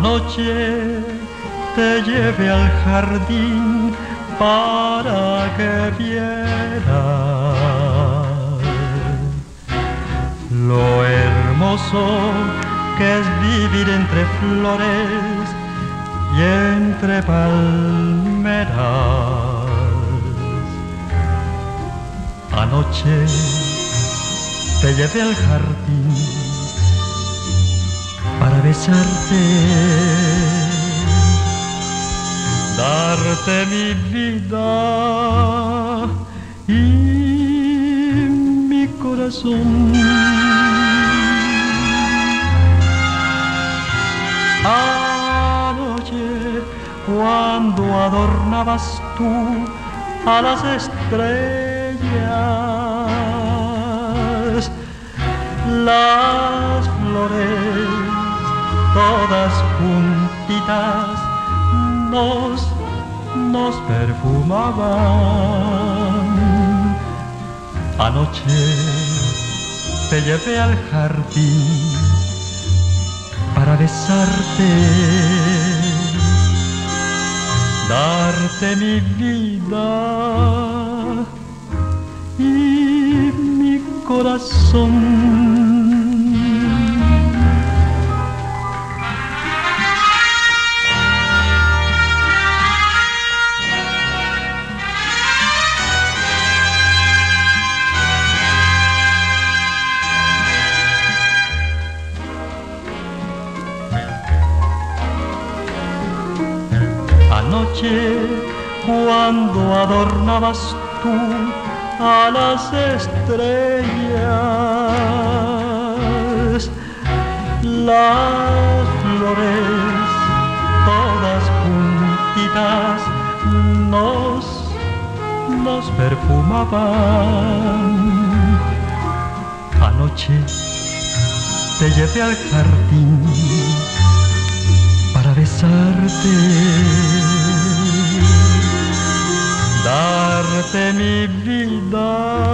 Anoche te llevé al jardín para que vieras lo hermoso que es vivir entre flores y entre palmeras. Anoche te llevé al jardín para besarte, darte mi vida y mi corazón. Anoche, cuando adornabas tú a las estrellas, las flores todas juntitas nos perfumaban. Anoche te llevé al jardín para besarte, darte mi vida y mi corazón. Anoche, cuando adornabas tú a las estrellas, las flores todas juntitas nos perfumaban. Anoche te llevé al jardín para besarte, darte mi vida